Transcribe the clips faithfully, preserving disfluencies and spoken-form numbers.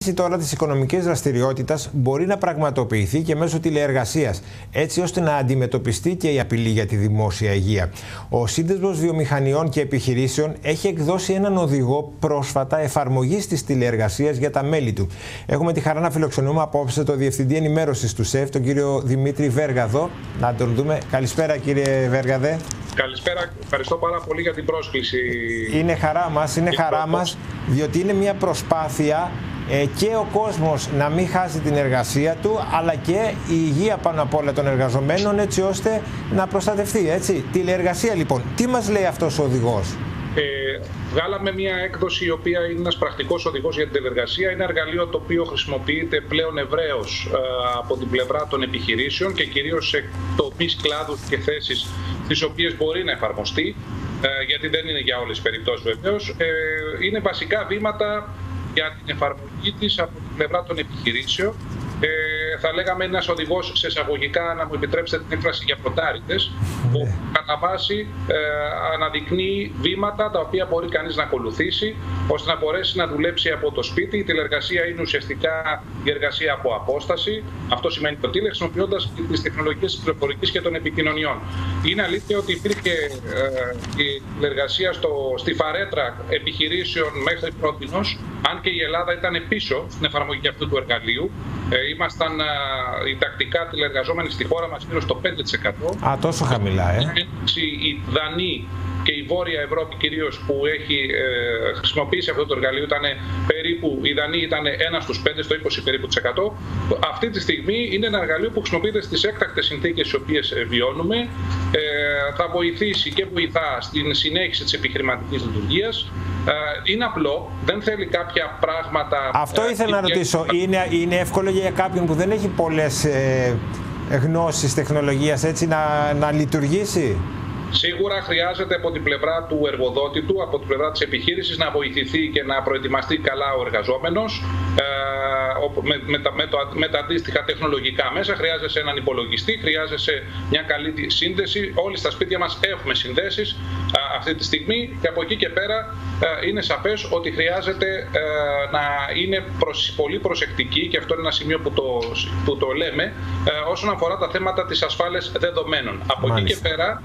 Τώρα της οικονομικής δραστηριότητας μπορεί να πραγματοποιηθεί και μέσω τηλεεργασίας, έτσι ώστε να αντιμετωπιστεί και η απειλή για τη δημόσια υγεία. Ο Σύνδεσμος Βιομηχανιών και Επιχειρήσεων έχει εκδώσει έναν οδηγό πρόσφατα εφαρμογής της τηλεεργασίας για τα μέλη του. Έχουμε τη χαρά να φιλοξενούμε απόψε το Διευθυντή Ενημέρωσης του ΣΕΒ, τον κύριο Δημήτρη Βέργαδο. Να τον δούμε. Καλησπέρα, κύριε Βέργαδε. Καλησπέρα, ευχαριστώ πάρα πολύ για την πρόσκληση. Είναι χαρά μας, είναι χαρά μας, διότι είναι μια προσπάθεια ε, και ο κόσμος να μην χάσει την εργασία του, αλλά και η υγεία πάνω απ' όλα των εργαζομένων, έτσι ώστε να προστατευτεί, έτσι. Τηλεεργασία λοιπόν. Τι μας λέει αυτός ο οδηγός? Ε, βγάλαμε μια έκδοση η οποία είναι ένας πρακτικός οδηγός για την τηλεεργασία. Είναι εργαλείο το οποίο χρησιμοποιείται πλέον ευρέως ε, από την πλευρά των επιχειρήσεων και κυρίως σε τομείς, κλάδους και θέσεις τις οποίες μπορεί να εφαρμοστεί, ε, γιατί δεν είναι για όλες τις περιπτώσεις βεβαίως. Ε, είναι βασικά βήματα για την εφαρμογή της από την πλευρά των επιχειρήσεων. Ε, θα λέγαμε ένας οδηγός σε εισαγωγικά, να μου επιτρέψετε την έκφραση, για πρωτάριδες, που κατά βάση ε, αναδεικνύει βήματα τα οποία μπορεί κανείς να ακολουθήσει ώστε να μπορέσει να δουλέψει από το σπίτι. Η τηλεργασία είναι ουσιαστικά η εργασία από απόσταση. Αυτό σημαίνει το τηλε, χρησιμοποιώντας τις τεχνολογίες της πληροφορικής και των επικοινωνιών. Είναι αλήθεια ότι υπήρχε ε, η τηλεργασία στο, στη φαρέτρα επιχειρήσεων μέχρι πρότινος, αν και η Ελλάδα ήταν πίσω στην εφαρμογή αυτού του εργαλείου. Ε, ήμασταν α, οι τακτικά τηλεργαζόμενοι στη χώρα μας γύρω στο πέντε τοις εκατό. Α, τόσο χαμηλά, ε. Οι Δανείοι και η Βόρεια Ευρώπη κυρίως, που έχει ε, χρησιμοποιήσει αυτό το εργαλείο, ήταν περίπου, οι Δανείοι ήταν ένα στους πέντε, στο είκοσι περίπου τοις εκατό. Αυτή τη στιγμή είναι ένα εργαλείο που χρησιμοποιείται στις έκτακτες συνθήκες τις οποίες βιώνουμε. Ε, θα βοηθήσει και βοηθά στην συνέχιση της επιχειρηματικής λειτουργίας. Ε, είναι απλό, δεν θέλει κάποια πράγματα... Αυτό ήθελα ε, να ρωτήσω. Είναι, είναι εύκολο για κάποιον που δεν έχει πολλές ε, γνώσεις τεχνολογίας, έτσι, να, να λειτουργήσει? Σίγουρα χρειάζεται από την πλευρά του εργοδότη του, από την πλευρά της επιχείρησης, να βοηθηθεί και να προετοιμαστεί καλά ο εργαζόμενος ε, με, με, τα, με, το, με τα αντίστοιχα τεχνολογικά μέσα. Χρειάζεσαι έναν υπολογιστή, χρειάζεσαι μια καλή σύνδεση. Όλοι στα σπίτια μας έχουμε συνδέσεις ε, αυτή τη στιγμή, και από εκεί και πέρα ε, είναι σαφές ότι χρειάζεται ε, να είναι προς, πολύ προσεκτική, και αυτό είναι ένα σημείο που το, που το λέμε, ε, όσον αφορά τα θέματα της ασφάλειας δεδομένων. Από Μάλιστα. εκεί και πέρα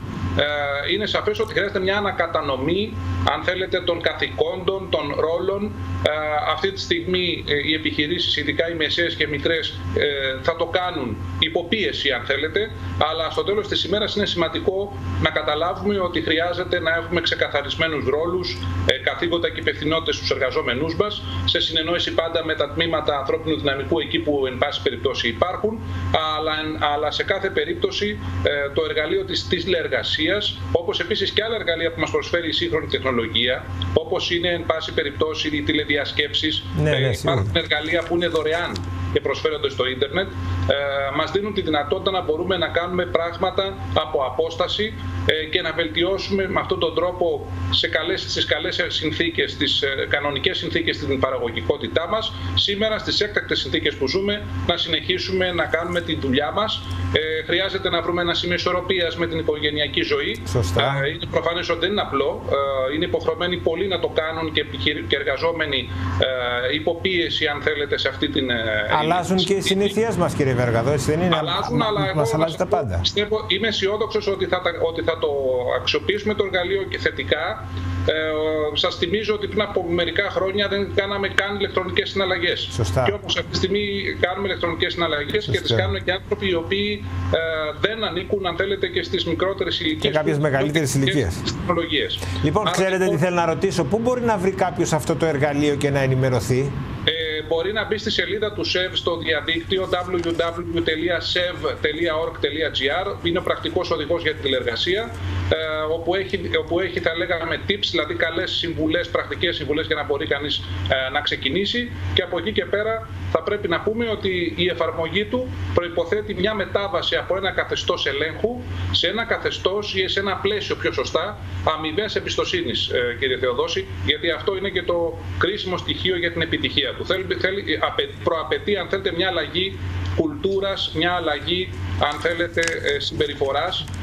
Ε, είναι σαφές ότι χρειάζεται μια ανακατανομή, αν θέλετε, των καθηκόντων, των ρόλων. Ε, αυτή τη στιγμή ε, οι επιχειρήσεις, ειδικά οι μεσαίες και μικρές, ε, θα το κάνουν υποπίεση, αν θέλετε, αλλά στο τέλος της ημέρας είναι σημαντικό να καταλάβουμε ότι χρειάζεται να έχουμε ξεκαθαρισμένους ρόλους, ε, καθήκοντα και υπευθυνότητες στους εργαζόμενούς μας, σε συνεννόηση πάντα με τα τμήματα ανθρώπινου δυναμικού εκεί που εν πάση περιπτώσει υπάρχουν, αλλά, αλλά σε κάθε περίπτωση ε, το εργαλείο της τηλεεργασίας, όπως επίσης και άλλα εργαλεία που μας προσφέρει η σύγχρονη τεχνολογία, όπως είναι εν πάση περιπτώσει οι τηλεδιασκέψεις, ναι, ναι, υπάρχουν εργαλεία που είναι δωρεάν και προσφέρονται στο ίντερνετ, ε, μας δίνουν τη δυνατότητα να μπορούμε να κάνουμε πράγματα από απόσταση ε, και να βελτιώσουμε με αυτόν τον τρόπο σε καλές, στις καλές συνθήκες, στις ε, κανονικές συνθήκες, την παραγωγικότητά μας. Σήμερα στις έκτακτες συνθήκες που ζούμε, να συνεχίσουμε να κάνουμε τη δουλειά μας. Ε, χρειάζεται να βρούμε ένα σημείο ισορροπίας με την οικογενειακή ζωή. Σωστά. Ε, είναι προφανές ότι δεν είναι απλό. Ε, είναι υποχρεωμένοι πολλοί να το κάνουν και, και εργαζόμενοι ε, υποπίεση, αν θέλετε, σε αυτή την... Ε, Αλλάζουν και οι συνήθειές μας, κύριε Βέργαδο, έτσι δεν είναι? Αλλάζουν, αλλά μας αλλάζει τα πάντα. Πιστεύω, είμαι αισιόδοξος ότι θα, ότι θα το αξιοποιήσουμε το εργαλείο και θετικά. Ε, σας θυμίζω ότι πριν από μερικά χρόνια δεν κάναμε καν ηλεκτρονικές συναλλαγές. Σωστά. Και όπως αυτή τη στιγμή κάνουμε ηλεκτρονικές συναλλαγές. Σωστά. Και τις κάνουν και άνθρωποι οι οποίοι ε, δεν ανήκουν, αν θέλετε, και στις μικρότερες ηλικίες. Και κάποιες μεγαλύτερες ηλικίες. Λοιπόν, Άρα, ξέρετε λοιπόν, τι θέλω να ρωτήσω. Πού μπορεί να βρει κάποιος αυτό το εργαλείο και να ενημερωθεί? Ε, μπορεί να μπει στη σελίδα του ΣΕΒ στο διαδίκτυο double-u double-u double-u τελεία sev τελεία org τελεία gr. Είναι ο πρακτικός οδηγός για την τηλεργασία, ε, όπου, έχει, όπου έχει, θα λέγαμε, tips, δηλαδή καλές συμβουλές, πρακτικές συμβουλές για να μπορεί κανείς ε, να ξεκινήσει. Και από εκεί και πέρα θα πρέπει να πούμε ότι η εφαρμογή του προϋποθέτει μια μετάβαση από ένα καθεστώς ελέγχου σε ένα καθεστώς ή σε ένα πλαίσιο, πιο σωστά, αμοιβαίας εμπιστοσύνης, ε, κύριε Θεοδόση, γιατί αυτό είναι και το κρίσιμο στοιχείο για την επιτυχία του. Θέλει, θέλει, προαπαιτεί, αν θέλετε, μια αλλαγή κουλτούρας, μια αλλαγή, αν θέλετε, συμπεριφοράς,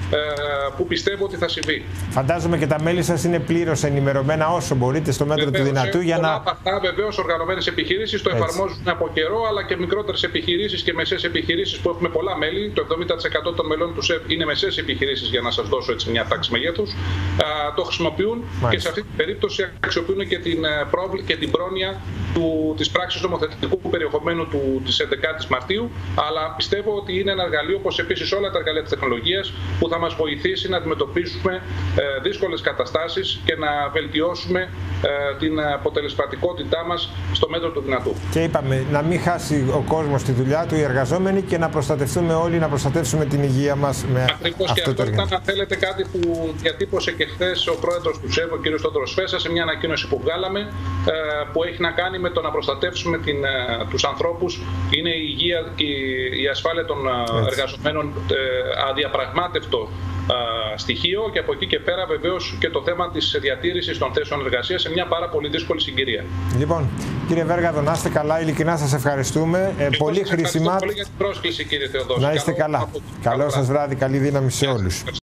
που πιστεύω ότι θα συμβεί. Φαντάζομαι και τα μέλη σας είναι πλήρως ενημερωμένα όσο μπορείτε στο μέτρο βεβαίως, του δυνατού για πολλά να... από αυτά βεβαίως οργανωμένες επιχειρήσεις το εφαρμόζουν από καιρό, αλλά και μικρότερες επιχειρήσεις και μεσαίες επιχειρήσεις που έχουμε πολλά μέλη. Το εβδομήντα τοις εκατό των μελών του ΣΕΒ είναι μεσαίες επιχειρήσεις, για να σας δώσω έτσι μια τάξη μεγέθους. Το χρησιμοποιούν. Μάλιστα. Και σε αυτή την περίπτωση αξιοποιούν και την, και την πρόνοια του, της πράξης νομοθετικού περιεχομένου του, της έντεκατης Μαρτίου, αλλά πιστεύω ότι είναι ένα εργαλείο, όπως επίσης όλα τα εργαλεία της τεχνολογίας, που θα μας βοηθήσει να αντιμετωπίσουμε ε, δύσκολες καταστάσεις και να βελτιώσουμε ε, την αποτελεσματικότητά μας στο μέτρο του δυνατού. Και είπαμε να μην χάσει ο κόσμος τη δουλειά του, οι εργαζόμενοι, και να προστατευτούμε όλοι, να προστατεύσουμε την υγεία μας με Ακριβώς, αυτό και το αυτό ήταν, αν θέλετε, κάτι που διατύπωσε και χθες ο πρόεδρος του ΣΕΒ, ο κ. Στόδωρος Φέσας, σε μια ανακοίνωση που βγάλαμε, ε, που έχει να κάνει με το να προστατεύσουμε την, ε, τους ανθρώπους. Είναι η υγεία και η ασφάλεια των Έτσι. εργαζομένων ε, αδιαπραγμάτευτο ε, στοιχείο, και από εκεί και πέρα βεβαίως και το θέμα της διατήρησης των θέσεων εργασίας σε μια πάρα πολύ δύσκολη συγκυρία. Λοιπόν, κύριε Βέργαδο, να είστε καλά, ειλικρινά σας ευχαριστούμε. Ε, πολύ σας χρήσιμα. Πολύ για την πρόσκληση, κύριε Θεοδόση. Να είστε Καλό, καλά. από... Καλό σας βράδυ, καλή δύναμη σε όλους.